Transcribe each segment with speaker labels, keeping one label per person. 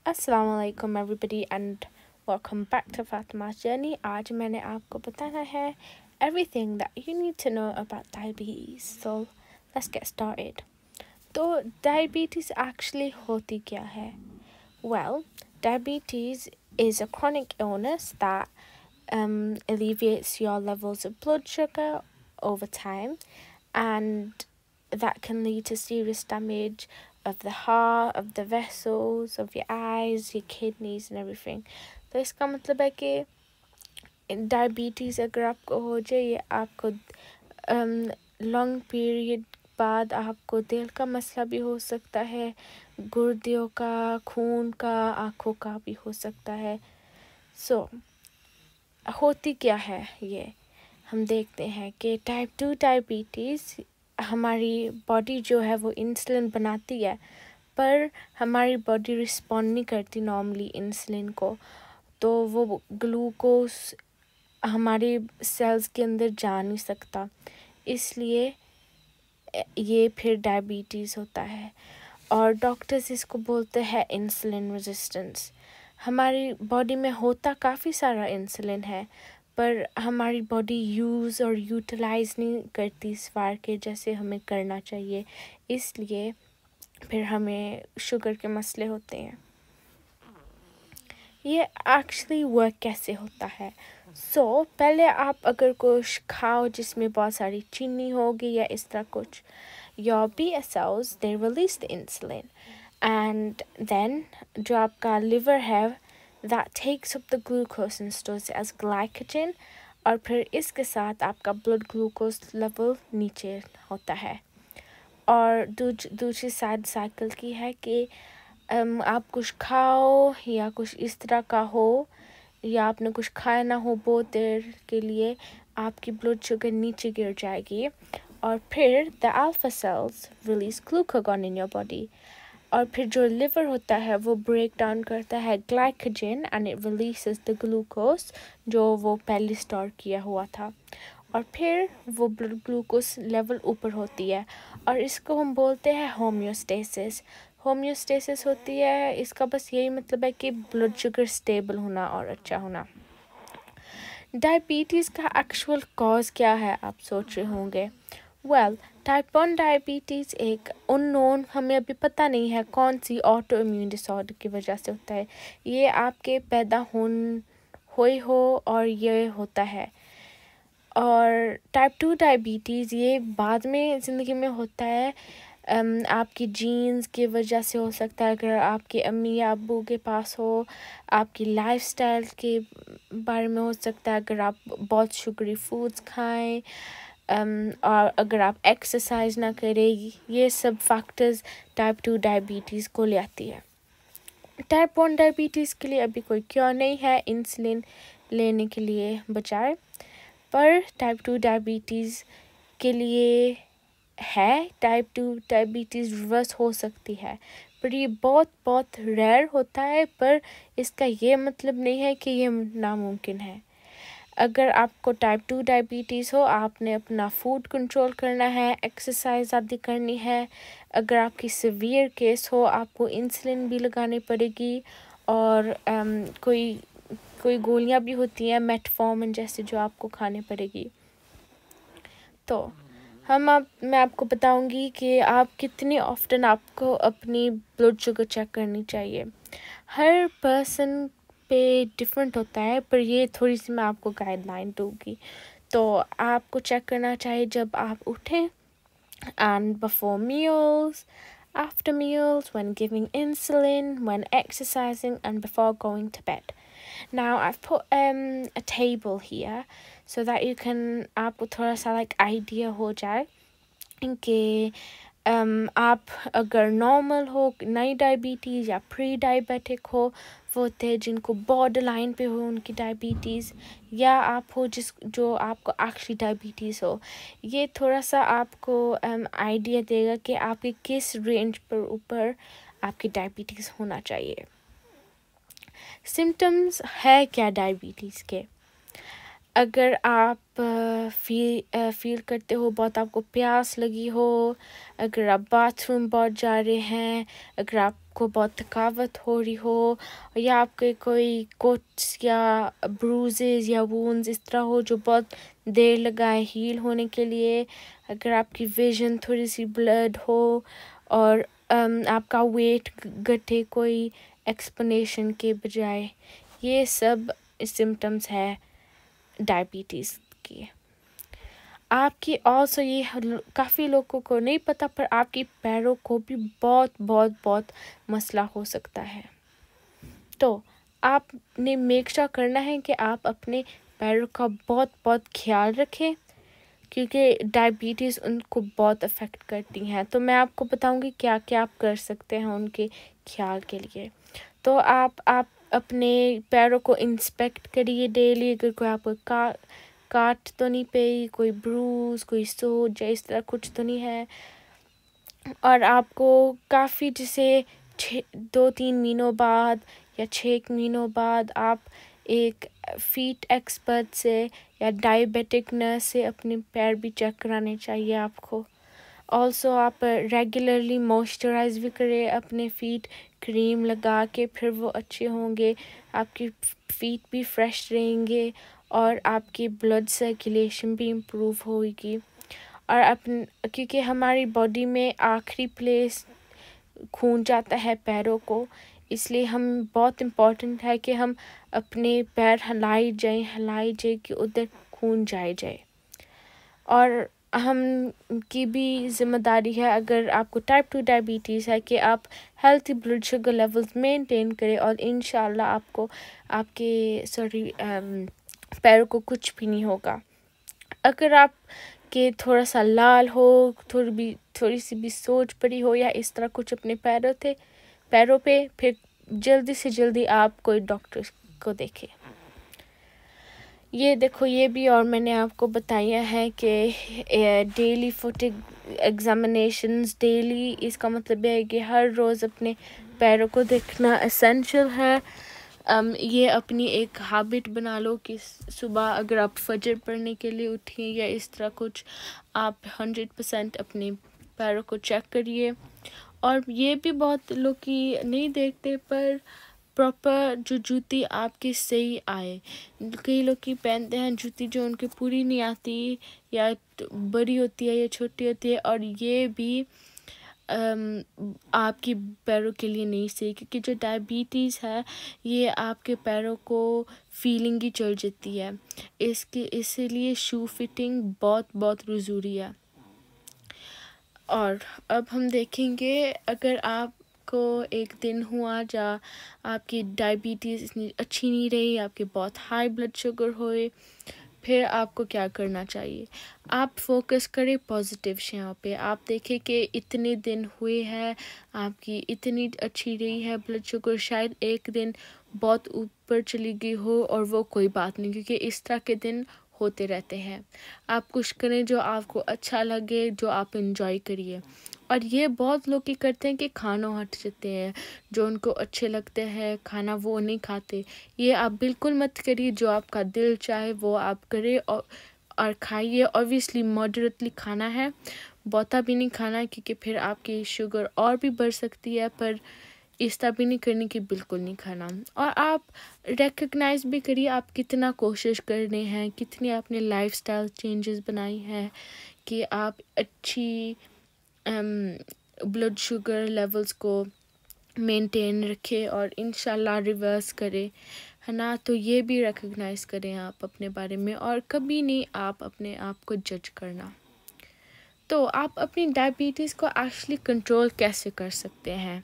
Speaker 1: Assalamualaikum everybody and welcome back to Fatima's journey. आज मैंने आपको बताना है everything that you need to know about diabetes. So let's get started. तो diabetes actually होती क्या है? Well, diabetes is a chronic illness that alleviates your levels of blood sugar over time, and that can lead to serious damage of the heart, of the vessels, of your eyes, your kidneys and everything. तो इसका मतलब है कि diabetes अगर आपको हो जाए, ये आपको लॉन्ग पीरियड बाद आपको दिल का मसला भी हो सकता है, गुर्दों का, खून का, आँखों का भी हो सकता है. सो होती क्या है ये हम देखते हैं कि टाइप 2 डायबिटीज़ हमारी बॉडी जो है वो इंसुलिन बनाती है, पर हमारी बॉडी रिस्पॉन्ड नहीं करती नॉर्मली इंसुलिन को. तो वो ग्लूकोज हमारे सेल्स के अंदर जा नहीं सकता, इसलिए ये फिर डायबिटीज़ होता है. और डॉक्टर्स इसको बोलते हैं इंसुलिन रेजिस्टेंस. हमारी बॉडी में होता काफ़ी सारा इंसुलिन है, पर हमारी बॉडी यूज़ और यूटिलाइज़ नहीं करती इस बार के जैसे हमें करना चाहिए, इसलिए फिर हमें शुगर के मसले होते हैं. ये एक्चुअली वर्क कैसे होता है? पहले आप अगर कुछ खाओ जिसमें बहुत सारी चीनी होगी या इस तरह कुछ, your beta cells they release the insulin, and then जो आपका liver है that takes up the glucose and stores it as glycogen, और फिर इसके साथ आपका blood glucose level नीचे होता है. और दूसरी साइड साइकिल की है कि आप कुछ खाओ या कुछ इस तरह का हो, या आपने कुछ खाया ना हो बहुत देर के लिए, आपकी ब्लड शुगर नीचे गिर जाएगी, और फिर the alpha cells release glucagon in your body, और फिर जो लिवर होता है वो ब्रेक डाउन करता है glycogen and it releases the glucose जो वो पहले स्टोर किया हुआ था, और फिर वो ब्लड ग्लूकोज लेवल ऊपर होती है, और इसको हम बोलते हैं होम्योस्टेसिस. होम्योस्टेसिस होती है, इसका बस यही मतलब है कि ब्लड शुगर स्टेबल होना और अच्छा होना. डायबिटीज़ का एक्चुअल कॉज क्या है, आप सोच रहे होंगे. वेल, टाइप 1 डायबिटीज़ एक अननोन, हमें अभी पता नहीं है कौन सी ऑटो इम्यून डिसऑर्डर की वजह से होता है. ये आपके पैदा हो और ये होता है. और टाइप 2 डायबिटीज़ ये बाद में ज़िंदगी में होता है. आपकी जीन्स की वजह से हो सकता है, अगर आपके अम्मी या अब्बू के पास हो, आपकी लाइफस्टाइल के बारे में हो सकता है, अगर आप बहुत शुगरी फूड्स खाएं, और अगर आप एक्सरसाइज ना करें, ये सब फैक्टर्स टाइप 2 डायबिटीज़ को ले आती है. टाइप 1 डायबिटीज़ के लिए अभी कोई क्योर नहीं है इंसुलिन लेने के लिए बजाय, पर टाइप 2 डायबिटीज़ के लिए है. टाइप 2 डायबिटीज़ रिवर्स हो सकती है, पर ये बहुत बहुत रेयर होता है, पर इसका ये मतलब नहीं है कि ये नामुमकिन है. अगर आपको टाइप 2 डायबिटीज़ हो, आपने अपना फूड कंट्रोल करना है, एक्सरसाइज आदि करनी है. अगर आपकी सीवियर केस हो, आपको इंसुलिन भी लगानी पड़ेगी, और कोई गोलियां भी होती हैं मेटफॉर्मिन जैसे जो आपको खाने पड़ेगी. तो मैं आपको बताऊंगी कि आप कितनी ऑफ्टन आपको अपनी ब्लड शुगर चेक करनी चाहिए. हर पर्सन पे डिफरेंट होता है, पर ये थोड़ी सी मैं आपको गाइडलाइन दूंगी. तो आपको चेक करना चाहिए जब आप उठें, and before meals, after meals, when giving insulin, when exercising, and before going to bed. Now I've put a table here so that you can आपको थोड़ा सा आइडिया हो जाए कि आप अगर नॉर्मल हो, नई डायबिटीज़ या प्री डायबिटिक हो, वो होते हैं जिनको बॉर्डर लाइन पे हो उनकी डायबिटीज़, या आप हो जो आपको एक्चुअली डायबिटीज़ हो. ये थोड़ा सा आपको आइडिया देगा कि आपके किस रेंज पर ऊपर आपकी डायबिटीज़ होना चाहिए. सिम्टम्स है क्या डायबिटीज़ के? अगर आप फील करते हो बहुत आपको प्यास लगी हो, अगर आप बाथरूम बहुत जा रहे हैं, अगर आपको बहुत थकावट हो रही हो, या आपके कोई कोट्स या ब्रूजेस या वूंड्स इस तरह हो जो बहुत देर लगाए हील होने के लिए, अगर आपकी विजन थोड़ी सी ब्लर्ड हो और आपका वेट घटे कोई एक्सप्लेनेशन के बजाय, ये सब सिम्टम्स है डायबिटीज़ की। आपकी ऑल्सो ये काफ़ी लोगों को नहीं पता, पर आपकी पैरों को भी बहुत बहुत बहुत मसला हो सकता है। तो आपने मेक श्योर करना है कि आप अपने पैरों का बहुत बहुत ख्याल रखें, क्योंकि डायबिटीज़ उनको बहुत अफेक्ट करती हैं। तो मैं आपको बताऊंगी क्या क्या आप कर सकते हैं उनके ख्याल के लिए। तो आप अपने पैरों को इंस्पेक्ट करिए डेली, अगर कोई आपको काट तो नहीं पे, कोई ब्रूज, कोई सोज या इस तरह कुछ तो नहीं है। और आपको काफ़ी जैसे 2-3 महीनों बाद या 6 महीनों बाद आप एक फीट एक्सपर्ट से या डायबिटिक नर्स से अपने पैर भी चेक कराने चाहिए आपको। ऑल्सो आप रेगुलरली मॉइस्चराइज भी करें अपने फीट, क्रीम लगा के, फिर वो अच्छे होंगे, आपकी फीट भी फ्रेश रहेंगे और आपकी ब्लड सर्कुलेशन भी इम्प्रूव होगी। और क्योंकि हमारी बॉडी में आखिरी प्लेस खून जाता है पैरों को, इसलिए हम बहुत इम्पोर्टेंट है कि हम अपने पैर हिलाई जाए कि उधर खून जाए। और हम की भी ज़िम्मेदारी है, अगर आपको टाइप 2 डायबिटीज़ है, कि आप healthy blood sugar levels maintain करें और इंशाल्लाह आपको आपके पैरों को कुछ भी नहीं होगा। अगर आप के थोड़ा सा लाल हो, थोड़ी सी भी सोज पड़ी हो या इस तरह कुछ अपने पैरों पे, फिर जल्दी से जल्दी आप कोई डॉक्टर को देखें। ये देखो, ये भी और मैंने आपको बताया है कि डेली फुट एग्जामिनेशंस डेली, इसका मतलब है कि हर रोज़ अपने पैरों को देखना एसेंशियल है। ये अपनी एक हैबिट बना लो कि सुबह अगर आप फजर पढ़ने के लिए उठिए या इस तरह कुछ, आप 100% अपने पैरों को चेक करिए। और ये भी बहुत लोग की नहीं देखते, पर प्रॉपर जो जूती आपकी सही आए। कई लोग की पहनते हैं जूती जो उनकी पूरी नहीं आती, या बड़ी होती है या छोटी होती है, और ये भी आपकी पैरों के लिए नहीं सही, क्योंकि जो डायबिटीज़ है ये आपके पैरों को फीलिंग ही चढ़ जाती है। इसीलिए शू फिटिंग बहुत बहुत ज़रूरी है। और अब हम देखेंगे, अगर आपको एक दिन हुआ जहाँ आपकी डायबिटीज़ इतनी अच्छी नहीं रही, आपके बहुत हाई ब्लड शुगर होए, फिर आपको क्या करना चाहिए। आप फोकस करें पॉजिटिव शेयर पे। आप देखें कि इतने दिन हुए हैं, आपकी इतनी अच्छी रही है ब्लड शुगर, शायद एक दिन बहुत ऊपर चली गई हो और वो कोई बात नहीं, क्योंकि इस तरह के दिन होते रहते हैं। आप कुछ करें जो आपको अच्छा लगे, जो आप इंजॉय करिए। और ये बहुत लोग ही करते हैं कि खानों हट जाते हैं, जो उनको अच्छे लगते हैं खाना वो नहीं खाते। ये आप बिल्कुल मत करिए, जो आपका दिल चाहे वो आप करें और खाइए। ऑब्वियसली मॉडरेटली खाना है, बहुता भी नहीं खाना है, क्योंकि फिर आपकी शुगर और भी बढ़ सकती है, पर इस तरह भी नहीं करने की बिल्कुल नहीं खाना। और आप रिकग्नाइज भी करिए आप कितना कोशिश कर रहे हैं, कितनी आपने लाइफस्टाइल चेंजेस बनाई हैं कि आप अच्छी ब्लड शुगर लेवल्स को मेंटेन रखें और इंशाल्लाह रिवर्स करें, है ना। तो ये भी रिकग्नाइज करें आप अपने बारे में, और कभी नहीं आप अपने आप को जज करना। तो आप अपनी डायबिटीज़ को एक्चुअली कंट्रोल कैसे कर सकते हैं।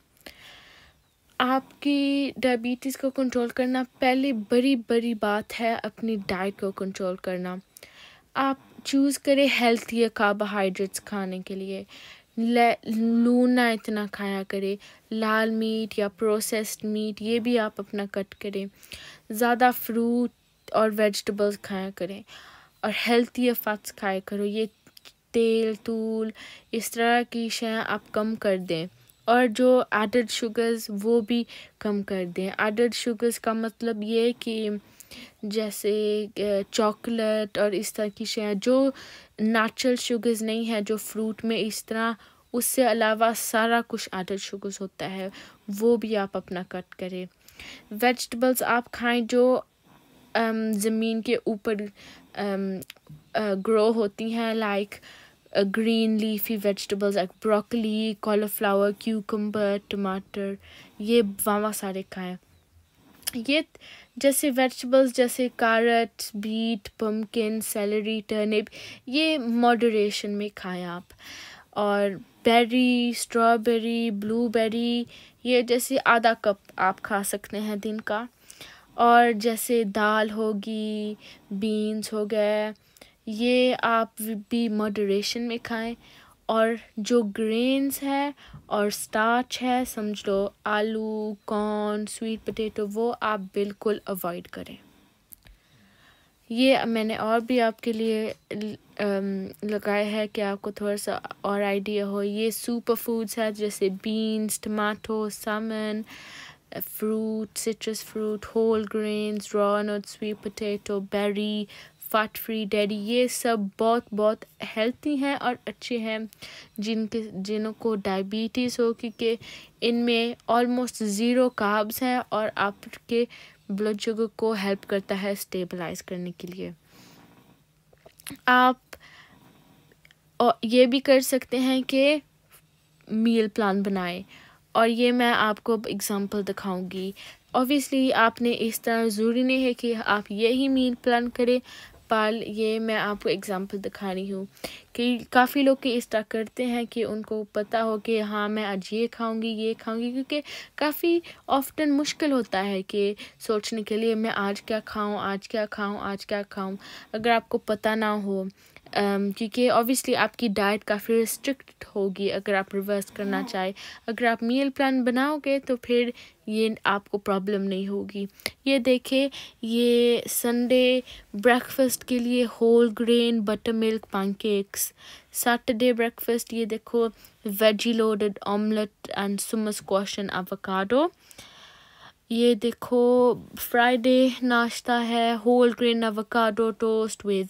Speaker 1: आपकी डायबिटीज़ को कंट्रोल करना पहले बड़ी बात है, अपनी डाइट को कंट्रोल करना। आप चूज़ करें हेल्थी कार्बोहाइड्रेट्स खाने के लिए। लून ना इतना खाया करें, लाल मीट या प्रोसेस्ड मीट ये भी आप अपना कट करें। ज़्यादा फ्रूट और वेजिटेबल्स खाया करें, और हेल्थी फैट्स खाया करो। ये तेल तूल इस तरह की शें आप कम कर दें, और जो एडेड शुगर्स वो भी कम कर दें। एडेड शुगर्स का मतलब ये कि जैसे चॉकलेट और इस तरह की शें जो नेचुरल शुगर्स नहीं है जो फ्रूट में इस तरह, उससे अलावा सारा कुछ एडेड शुगर्स होता है, वो भी आप अपना कट करें। वेजिटेबल्स आप खाएं जो ज़मीन के ऊपर ग्रो होती हैं, like green leafy vegetables like broccoli, cauliflower, cucumber, टमाटर, ये वावा सारे खाएं। ये जैसे वेजिटेबल्स जैसे carrot, beet, pumpkin, celery, turnip, ये मॉडरेशन में खाएं आप। और बेरी, स्ट्रॉबेरी, ब्लूबेरी, ये जैसे आधा कप आप खा सकते हैं दिन का। और जैसे दाल होगी, बीन्स हो गए, ये आप भी मॉडरेशन में खाएं। और जो ग्रेन्स है और स्टार्च है, समझ लो आलू, कॉर्न, स्वीट पोटैटो, वो आप बिल्कुल अवॉइड करें। ये मैंने और भी आपके लिए लगाया है कि आपको थोड़ा सा और आइडिया हो। ये सुपर फूड्स है जैसे beans, tomato, salmon, fruit, citrus fruit, whole grains, raw nuts, sweet potato, berry, fat free, dairy, ये सब बहुत बहुत हेल्थी हैं और अच्छे हैं जिनको डायबिटीज़ हो, क्योंकि इनमें ऑलमोस्ट ज़ीरो कार्ब्स हैं और आपके ब्लड शुगर को हेल्प करता है स्टेबलाइज करने के लिए। आप ये भी कर सकते हैं कि मील प्लान बनाएं, और ये मैं आपको एग्जांपल दिखाऊंगी। ऑब्वियसली आपने इस तरह ज़रूरी नहीं है कि आप यही मील प्लान करें, पर ये मैं आपको एग्जांपल दिखा रही हूँ कि काफ़ी लोग इस तरह करते हैं कि उनको पता हो कि हाँ मैं आज ये खाऊंगी, क्योंकि काफ़ी ऑफ्टन मुश्किल होता है कि सोचने के लिए मैं आज क्या खाऊं। अगर आपको पता ना हो, क्योंकि ऑब्वियसली आपकी डाइट काफ़ी रिस्ट्रिक्ट होगी अगर आप रिवर्स करना चाहें। अगर आप मील प्लान बनाओगे तो फिर ये आपको प्रॉब्लम नहीं होगी। ये देखिए, ये संडे ब्रेकफास्ट के लिए whole grain butter milk pancakes. Saturday breakfast ये देखो veggie loaded omelette and summer squash and avocado. ये देखो फ्राइडे नाश्ता है whole grain avocado toast with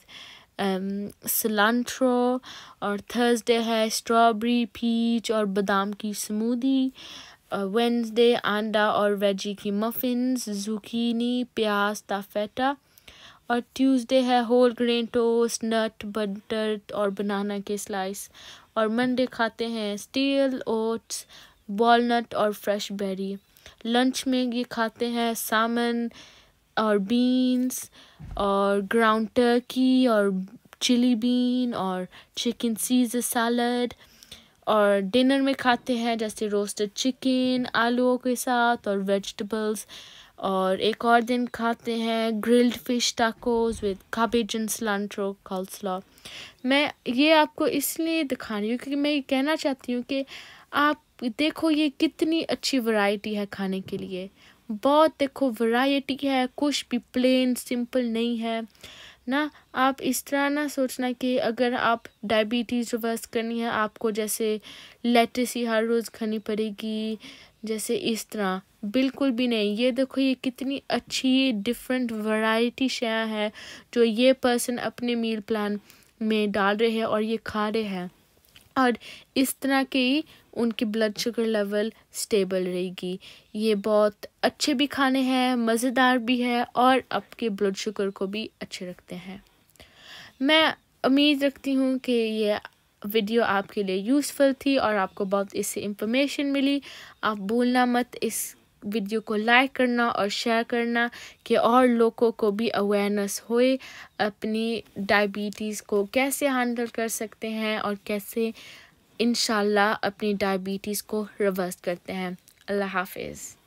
Speaker 1: cilantro. और थर्सडे है स्ट्रॉबेरी, पीच और बादाम की स्मूदी। वेडनेसडे अंडा और वेजी की मफिन्स, जुकीनी, प्याज, ताफेटा। और ट्यूसडे है whole grain toast, nut, butter और बनाना के स्लाइस। और मंडे खाते हैं स्टील, ओट्स, वॉलनट और फ्रेश बेरी। लंच में ये खाते हैं सामन और बीन्स और ग्राउंड टर्की और चिली बीन और चिकन सीज़र सैलड। और डिनर में खाते हैं जैसे रोस्टेड चिकन आलूओं के साथ और वेजिटेबल्स। और एक और दिन खाते हैं grilled fish tacos with cabbage and cilantro coleslaw. मैं ये आपको इसलिए दिखा रही हूँ क्योंकि मैं ये कहना चाहती हूँ कि आप देखो ये कितनी अच्छी वैरायटी है खाने के लिए। बहुत देखो वैरायटी है, कुछ भी प्लेन सिंपल नहीं है ना। आप इस तरह ना सोचना कि अगर आप डायबिटीज़ रिवर्स करनी है आपको जैसे लेट्स ही हर रोज़ खानी पड़ेगी, जैसे इस तरह बिल्कुल भी नहीं। ये देखो ये कितनी अच्छी डिफरेंट वैरायटी शेयर है जो ये पर्सन अपने मील प्लान में डाल रहे हैं और ये खा रहे हैं, और इस तरह के ही उनकी ब्लड शुगर लेवल स्टेबल रहेगी। ये बहुत अच्छे भी खाने हैं, मज़ेदार भी है और आपके ब्लड शुगर को भी अच्छे रखते हैं। मैं उम्मीद रखती हूँ कि ये वीडियो आपके लिए यूज़फुल थी और आपको बहुत इससे इंफॉर्मेशन मिली। आप भूलना मत इस वीडियो को लाइक करना और शेयर करना कि और लोगों को भी अवेयरनेस होए अपनी डायबिटीज़ को कैसे हैंडल कर सकते हैं और कैसे इंशाल्लाह अपनी डायबिटीज़ को रिवर्स करते हैं। अल्लाह हाफिज़।